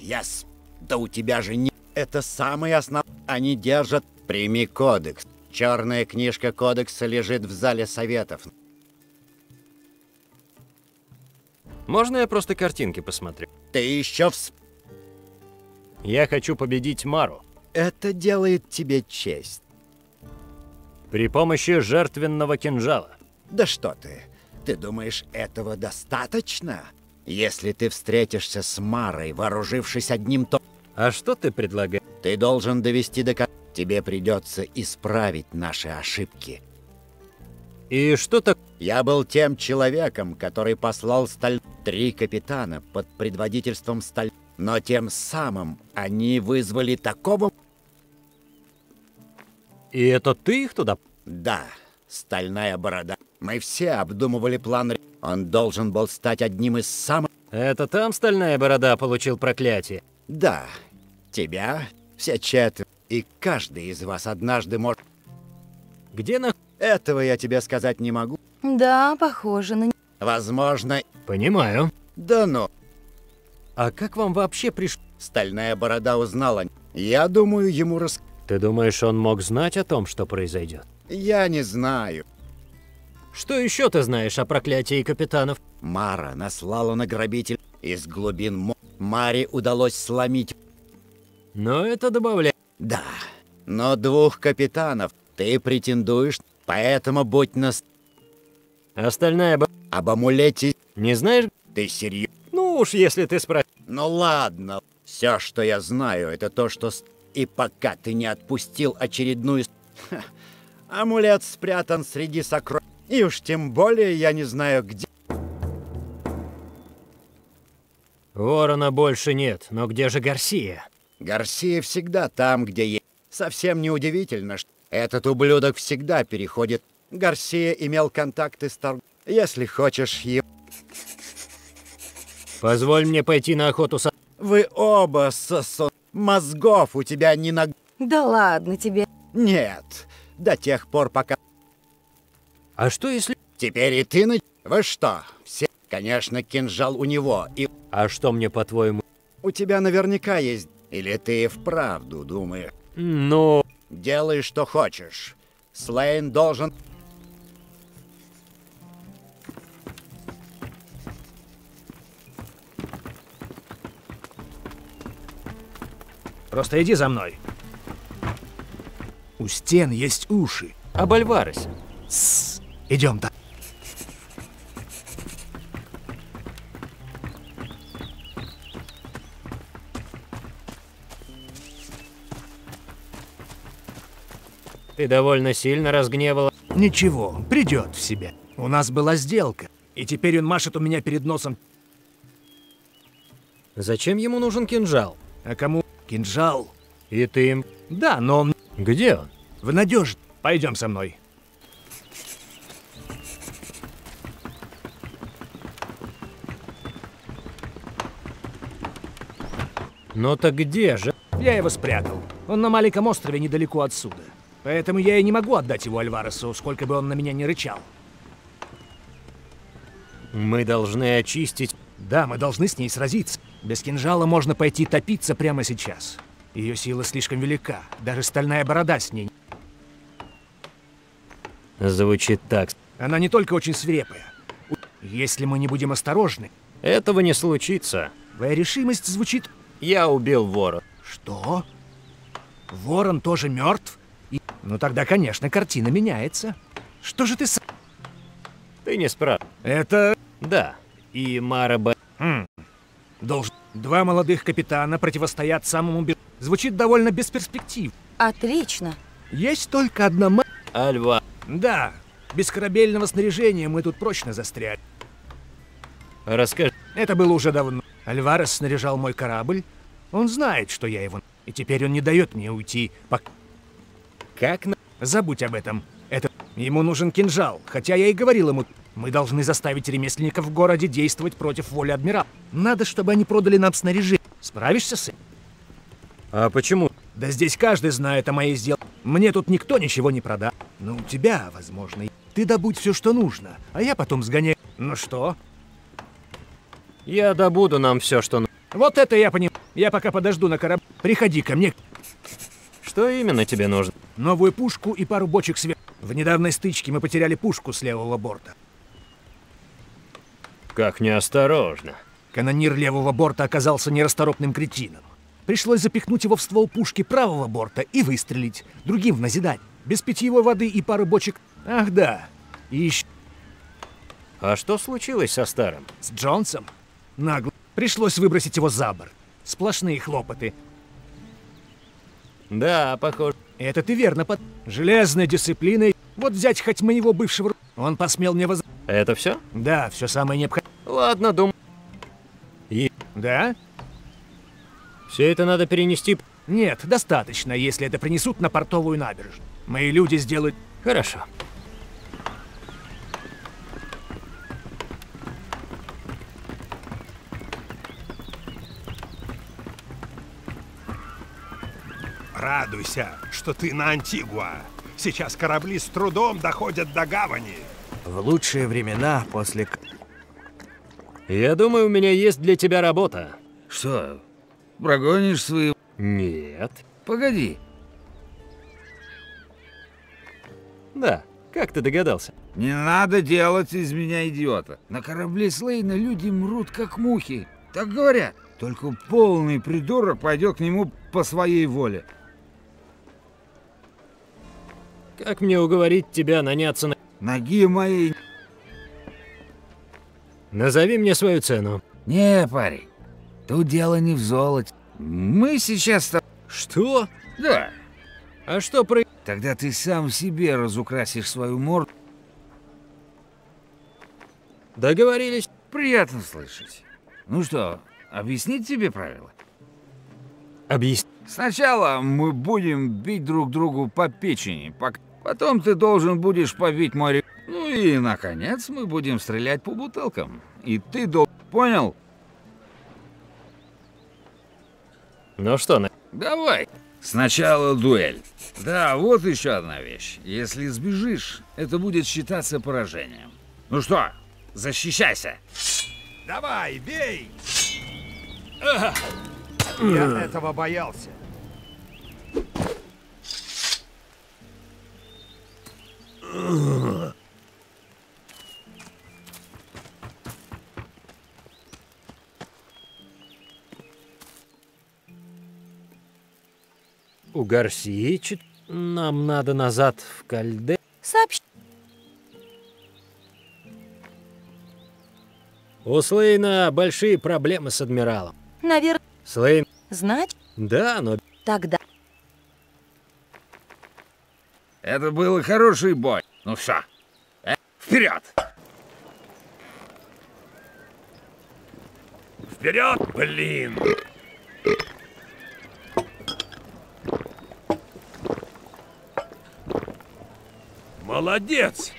Да у тебя же не... Это самый основной. Они держат... Прими кодекс. Черная книжка кодекса лежит в зале советов. Можно я просто картинки посмотрю? Ты еще Я хочу победить Мару. Это делает тебе честь. При помощи жертвенного кинжала. Да что ты? Ты думаешь, этого достаточно? Если ты встретишься с Марой, вооружившись одним то... А что ты предлагаешь? Ты должен довести до конца. Тебе придется исправить наши ошибки. И что так? Я был тем человеком, который послал Сталь... 3 капитана под предводительством Сталь... Но тем самым они вызвали такого... И это ты их туда? Да, Стальная Борода. Мы все обдумывали план... Он должен был стать одним из самых... Это там Стальная Борода получил проклятие? Да, тебя, все 4, и каждый из вас однажды может... Где на... Этого я тебе сказать не могу. Да, похоже на... Возможно... Понимаю. Да ну... А как вам вообще пришло? Стальная Борода узнала. Я думаю, ему Ты думаешь, он мог знать о том, что произойдет? Я не знаю. Что еще ты знаешь о проклятии капитанов? Мара наслала на грабитель из глубин Маре удалось сломить... Но это добавляет... Да, но 2 капитанов ты претендуешь, поэтому будь Остальная Об амулете... Не знаешь? Ты серьезно? Ну уж, если ты спросил. Ну ладно. Все, что я знаю, это то, что... И пока ты не отпустил очередную... Амулет спрятан среди сокровищ. И уж тем более я не знаю, где... Ворона больше нет, но где же Гарсия? Гарсия всегда там, где есть. Совсем неудивительно, что этот ублюдок всегда переходит. Гарсия имел контакты с торговцем. Если хочешь его... Позволь мне пойти на охоту с... Вы оба мозгов у тебя не на... Да ладно тебе. Нет, до тех пор, пока... А что если... Теперь и ты... Вы что, все... Конечно, кинжал у него, и... А что мне, по-твоему? У тебя наверняка есть... Или ты вправду думаешь? Ну... Делай, что хочешь. Слейн должен... Просто иди за мной. У стен есть уши. Об Альваросе. Идем так. Ты довольно сильно разгневала. Ничего, придет в себя. У нас была сделка, и теперь он машет у меня перед носом. Зачем ему нужен кинжал? А кому кинжал? И ты им... Да, но он... Где он? В надежде. Пойдем со мной. Ну так где же? Я его спрятал. Он на маленьком острове недалеко отсюда. Поэтому я и не могу отдать его Альваресу, сколько бы он на меня не рычал. Мы должны очистить... Да, мы должны с ней сразиться. Без кинжала можно пойти топиться прямо сейчас. Ее сила слишком велика. Даже Стальная Борода с ней. Звучит так. Она не только очень свирепая. Если мы не будем осторожны... Этого не случится. Твоя решимость звучит... Я убил вора. Что? Ворон тоже мертв? Ну тогда, конечно, картина меняется. Что же ты с... Ты не справ. Это... Да. И Мара Должен... 2 молодых капитана противостоят самому... Звучит довольно бесперспективно. Отлично. Есть только одна Альва. Да. Без корабельного снаряжения мы тут прочно застряли. Расскажи. Это было уже давно. Альварес снаряжал мой корабль. Он знает, что я его... И теперь он не дает мне уйти, пока... Как на... Забудь об этом. Это... Ему нужен кинжал, хотя я и говорил ему... Мы должны заставить ремесленников в городе действовать против воли адмирала. Надо, чтобы они продали нам снаряжение. Справишься с этим? А почему? Да здесь каждый знает о моей сделке. Мне тут никто ничего не продаст. Ну, у тебя, возможно. Ты добудь все, что нужно, а я потом сгоняю. Ну что? Я добуду нам все, что... Вот это я понимаю. Я пока подожду на корабле. Приходи ко мне. Что именно тебе нужно? Новую пушку и пару бочек света. В недавней стычке мы потеряли пушку с левого борта. Как неосторожно. Канонир левого борта оказался нерасторопным кретином. Пришлось запихнуть его в ствол пушки правого борта и выстрелить. Другим в назидание. Без питьевой воды и пары бочек. Ах да. И еще А что случилось со старым? с Джонсом. Нагло. Пришлось выбросить его за борт. Сплошные хлопоты. Да, похоже. Это ты верно под... Железной дисциплиной. Вот взять хоть моего бывшего... Он посмел мне воз... Это все? Да, все самое необходимое. Ладно, думаю. Да? Все это надо перенести. Нет, достаточно, если это принесут на портовую набережную. Мои люди сделают... Хорошо. Радуйся, что ты на Антигуа. Сейчас корабли с трудом доходят до гавани. В лучшие времена после... Я думаю, у меня есть для тебя работа. Что, прогонишь своего? Нет. Погоди. Да, как ты догадался? Не надо делать из меня идиота. На корабле Слейна люди мрут, как мухи. Так говорят. Только полный придурок пойдет к нему по своей воле. Как мне уговорить тебя наняться на... Ноги моей... Назови мне свою цену. Не, парень. Тут дело не в золоте. Мы сейчас... Что? Да. А что про... Тогда ты сам себе разукрасишь свою морду. Договорились? Приятно слышать. Ну что, объяснить тебе правила? Объясни. Сначала мы будем бить друг другу по печени, потом ты должен будешь побить море. Ну и, наконец, мы будем стрелять по бутылкам. И ты Понял? Ну что, Давай. Сначала дуэль. Да, вот еще одна вещь. Если сбежишь, это будет считаться поражением. Ну что, защищайся. Давай, бей! Я этого боялся. у Гарсии нам надо назад в Кальде. Сообщи. У Слейна большие проблемы с адмиралом. Наверное, Слейн... знать? Да, но... Тогда. Это был хороший бой. Ну все, вперед! Вперед, блин! Молодец!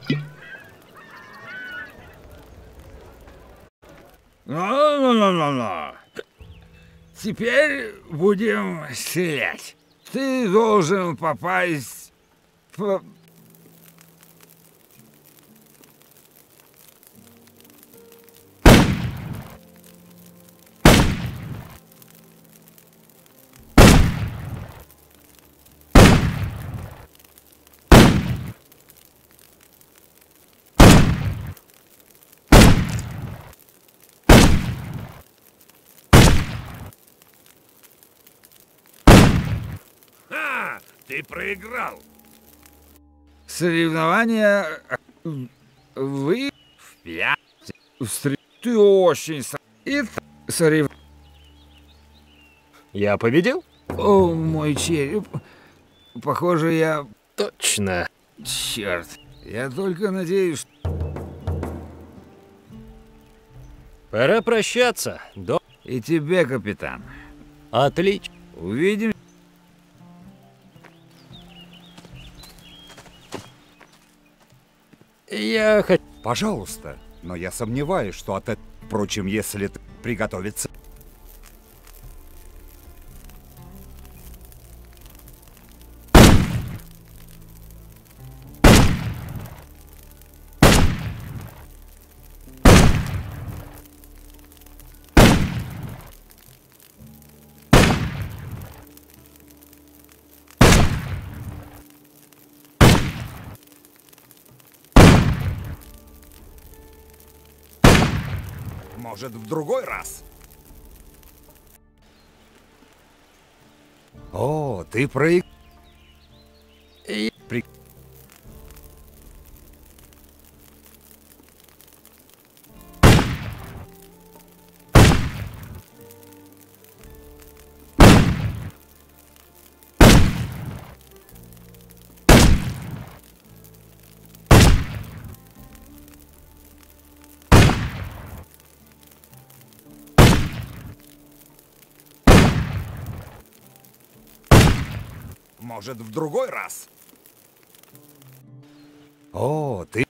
Ну. Теперь будем стрелять. Ты должен попасть в... Ты проиграл. Соревнования... Вы... Ты очень... И... Я победил? О, мой череп. Похоже, я... Точно. Черт. Я только надеюсь, что... Пора прощаться. И тебе, капитан. Отлично. Увидим. Я хочу... Пожалуйста, но я сомневаюсь, что от этого... Впрочем, если приготовиться... Может, в другой раз? О, ты проиграл. Может, в другой раз? О, ты...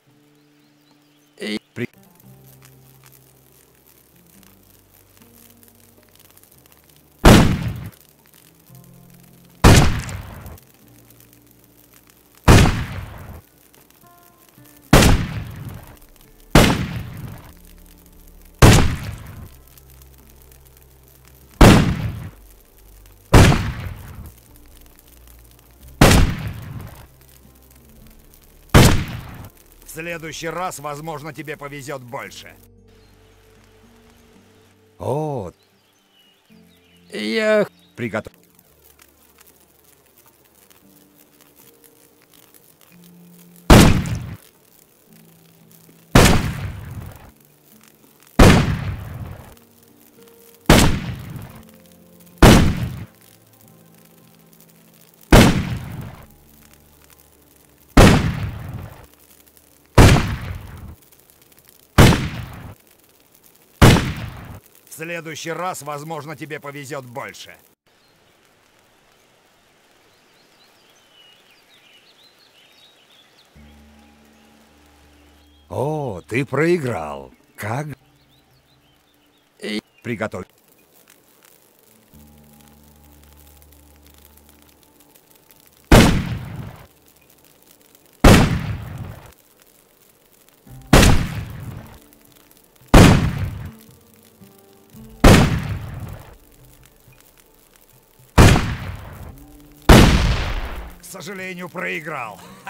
В следующий раз, возможно, тебе повезет больше. О, я приготовил. В следующий раз, возможно, тебе повезет больше. О, ты проиграл. Как? Приготовь. К сожалению, проиграл.